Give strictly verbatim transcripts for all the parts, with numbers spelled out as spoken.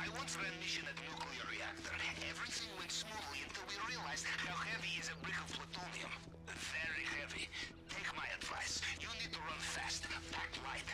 I once ran mission at nuclear reactor. Everything went smoothly until we realized how heavy is a brick of plutonium. Very heavy. Take my advice. You need to run fast. Pack light.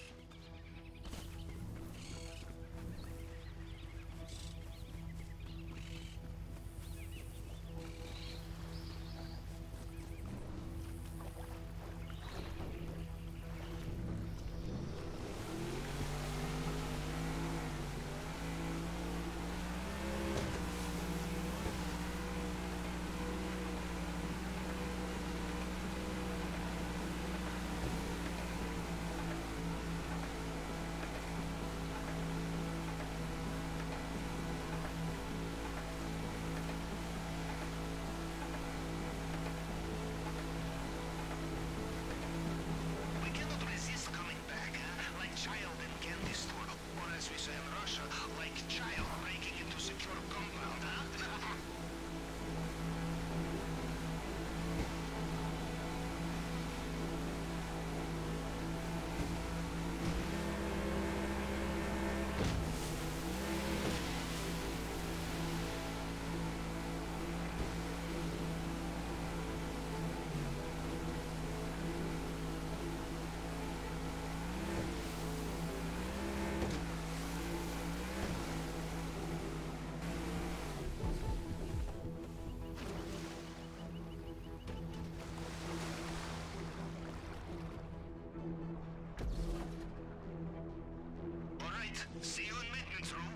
See you in maintenance room.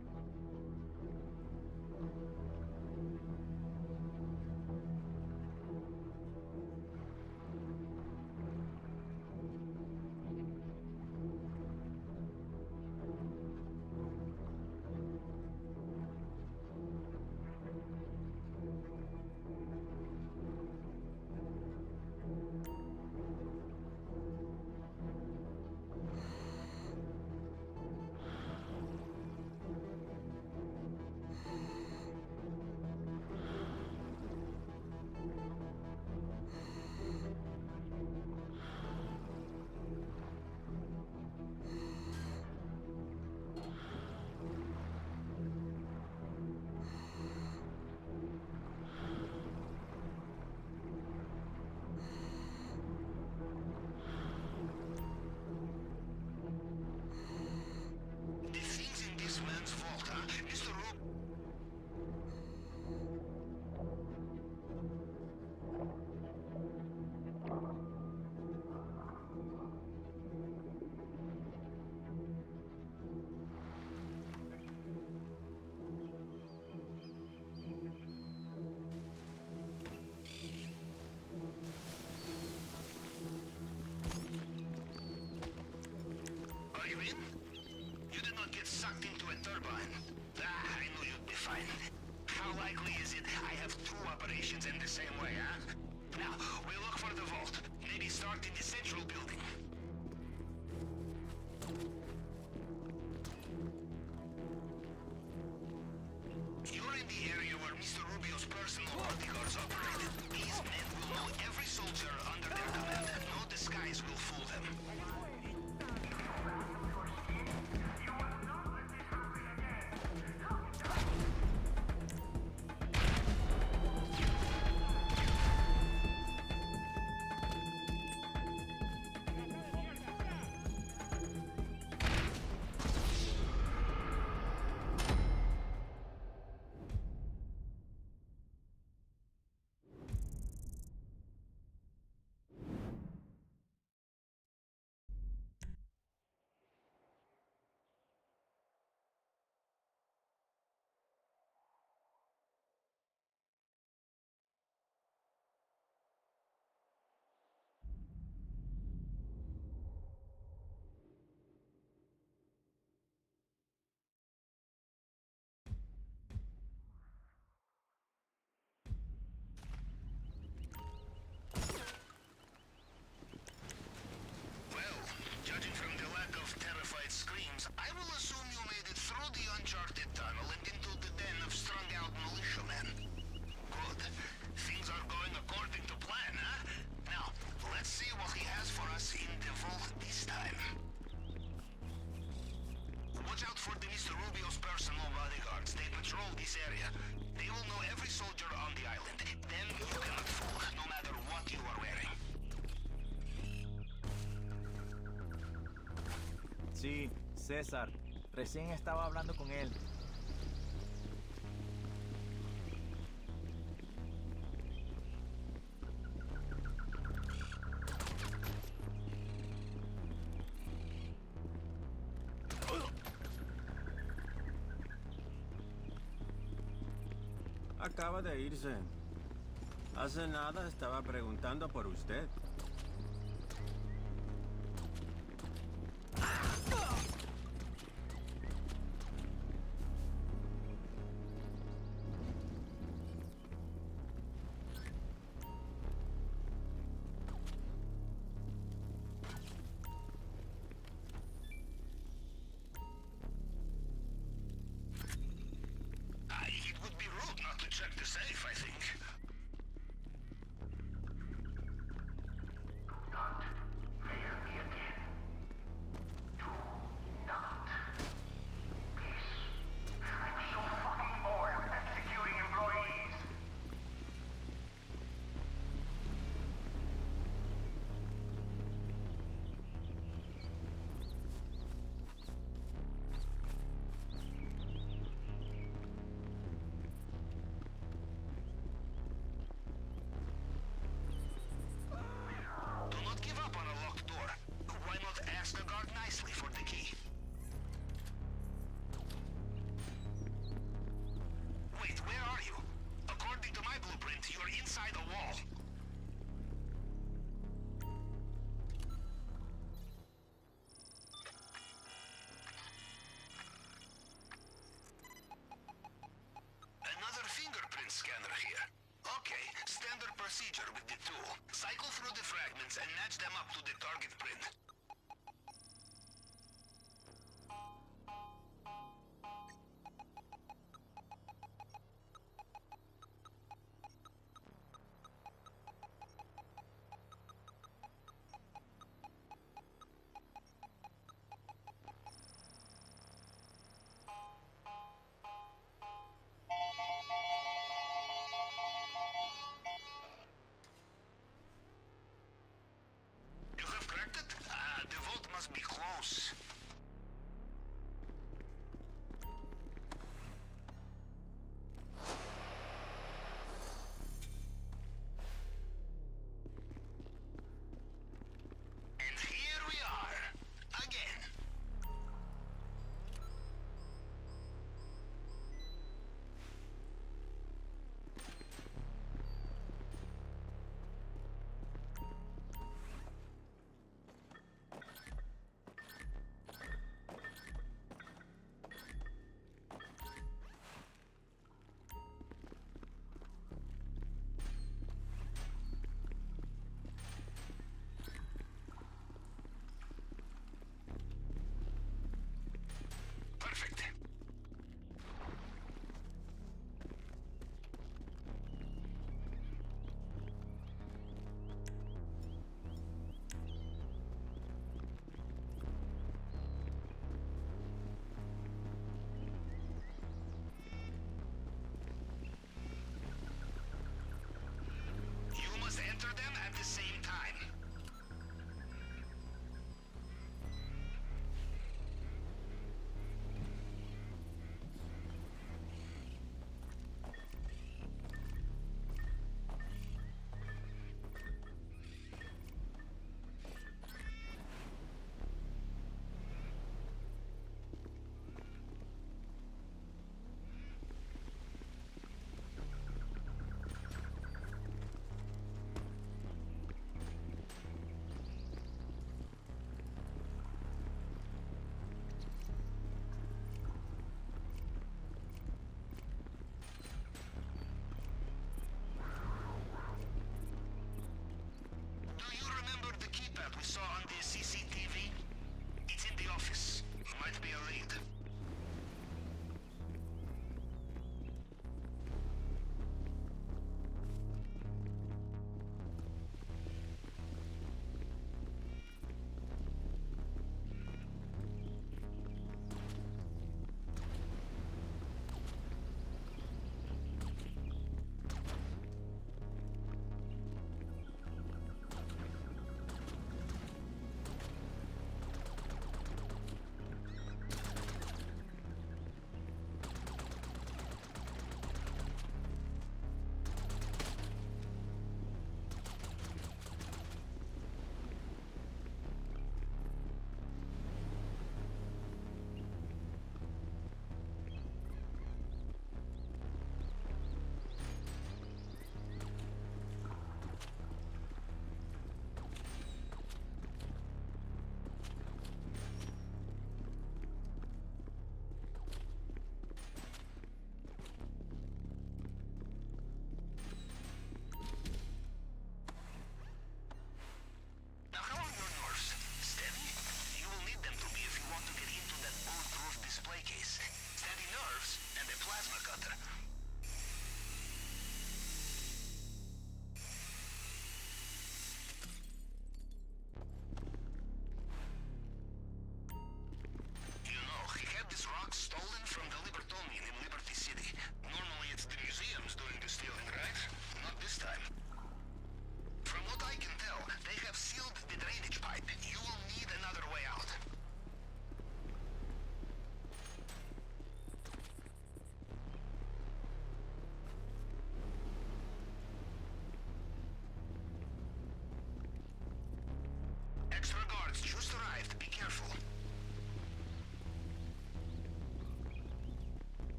Sucked into a turbine. Ah, I knew you'd be fine. How likely is it I have two operations in the same way, huh? Now, we look for the vault. Maybe start in the central building. You're in the area where Mister Rubio's personal bodyguards operated. These men will know every soldier under their command. No disguise will fool them. Watch out for the Mister Rubio's personal bodyguards. They patrol this area. They will know every soldier on the island. Them you cannot fool, no matter what you are wearing. Sí, César. Recién estaba hablando con él. Acaba de irse. Hace nada estaba preguntando por usted. Check the safe, I think. Do not fail me again. Do not. Please. I'm so fucking bored of executing employees. Ask the guard nicely for the key. Wait, where are you? According to my blueprint, you're inside a wall. Another fingerprint scanner here. Okay, standard procedure with the tool. Cycle through the fragments and match them up to the target print. Must be close. And here we are, again. Enter them at the same time. We saw on the C C T V. It's in the office. Might be a lead.